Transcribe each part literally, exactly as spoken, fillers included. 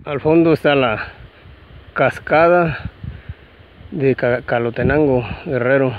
Al fondo está la cascada de Calotenango, Guerrero.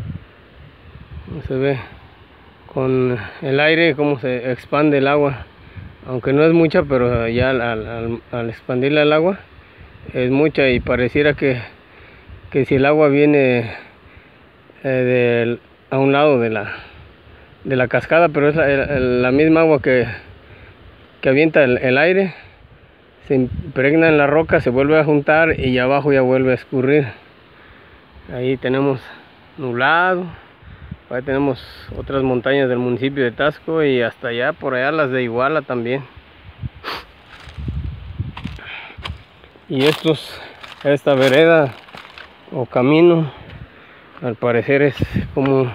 Se ve con el aire cómo se expande el agua, aunque no es mucha, pero ya al, al, al expandirle el agua es mucha, y pareciera que, que si el agua viene eh, de, a un lado de la, de la cascada, pero es la, la misma agua que, que avienta el, el aire, se impregna en la roca, se vuelve a juntar y abajo ya vuelve a escurrir. Ahí tenemos Nublado, ahí tenemos otras montañas del municipio de Taxco y hasta allá por allá las de Iguala también. Y estos, esta vereda o camino, al parecer es como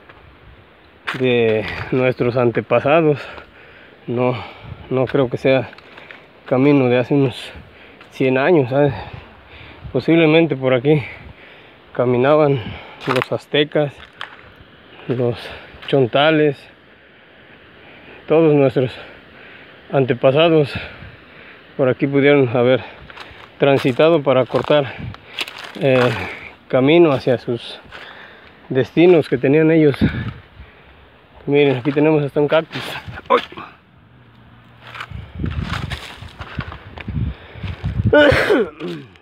de nuestros antepasados. No, no creo que sea camino de hace unos cien años, ¿sabes? Posiblemente por aquí caminaban los aztecas, los chontales, todos nuestros antepasados por aquí pudieron haber transitado para cortar eh, camino hacia sus destinos que tenían ellos. Miren, aquí tenemos hasta un cactus. ¡Ay!